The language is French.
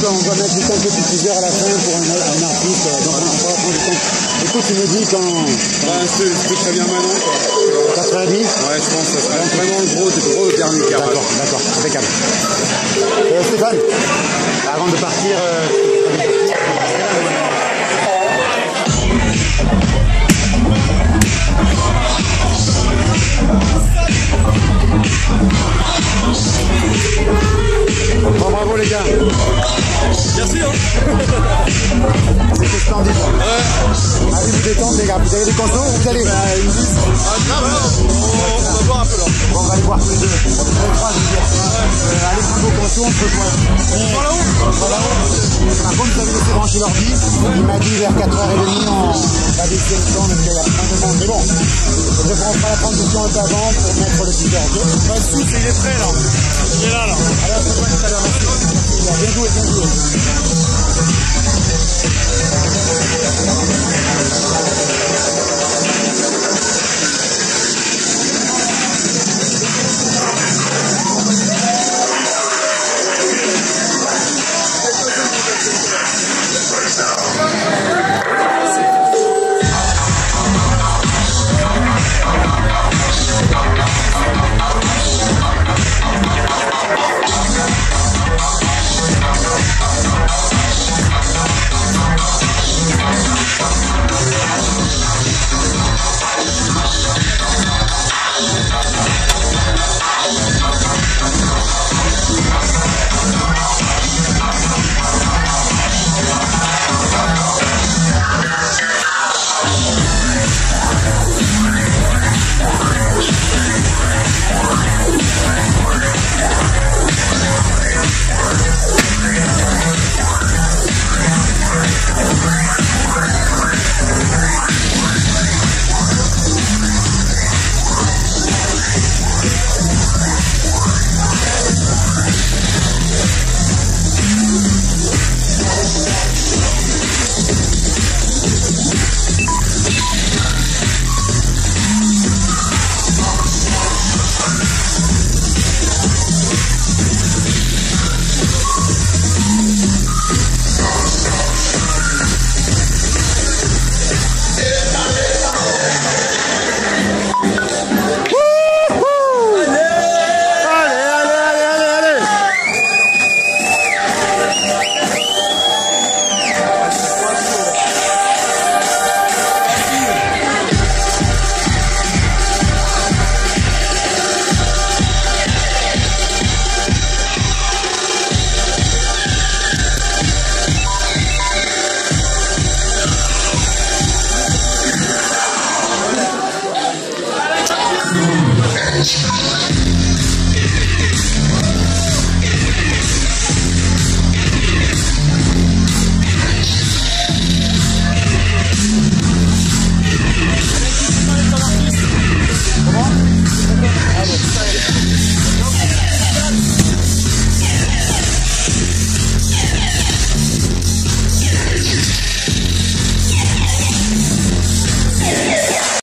on doit mettre du temps de diffuseur à la fin pour un artiste, donc on va prendre du temps. Écoute, tu me dis quand... Bah, c'était très bien maintenant, quoi. 90. Ouais, je pense que ça serait vraiment le gros dernier carré. D'accord, impeccable. Stéphane, avant de partir... Bon, bravo les gars. Merci hein. C'était splendide. Ouais. Allez vous détendre les gars, vous avez des consos, vous allez... on va boire un peu là. Bon, on va aller boire tous les deux. On est très trois, je veux dire. Allez prendre vos consos, on se rejoint. Voilà. Par contre, vous avez laissé brancher l'ordi. Il m'a dit vers 4h30, on va baisser le temps, parce qu'il y a plein de monde. Mais bon, je ferai la transition un peu avant pour mettre le speaker, ok? Massoud, il est prêt là. Il est là. Alors, on se rejoint tout à l'heure. Merci. Bien joué.